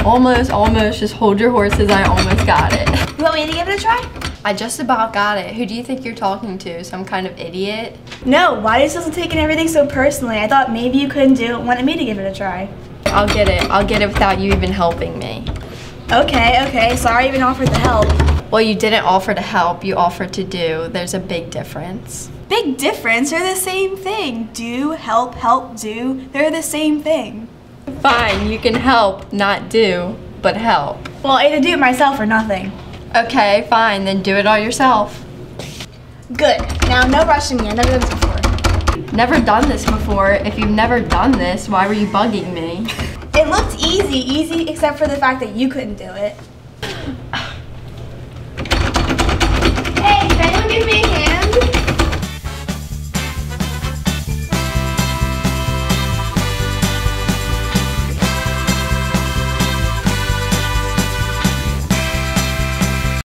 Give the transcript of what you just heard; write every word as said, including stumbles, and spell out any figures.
Almost, almost. Just hold your horses. I almost got it. You want me to give it a try? I just about got it. Who do you think you're talking to? Some kind of idiot? No, why are you supposed to taking everything so personally? I thought maybe you couldn't do it and wanted me to give it a try. I'll get it. I'll get it without you even helping me. Okay, okay. Sorry I even offered the help. Well, you didn't offer to help. You offered to do. There's a big difference. Big difference? They're the same thing. Do, help, help, do. They're the same thing. Fine, you can help, not do, but help. Well, I either do it myself or nothing. Okay, fine, then do it all yourself. Good. Now, no rushing me. I've never done this before. Never done this before. If you've never done this, why were you bugging me? It looked easy, easy except for the fact that you couldn't do it.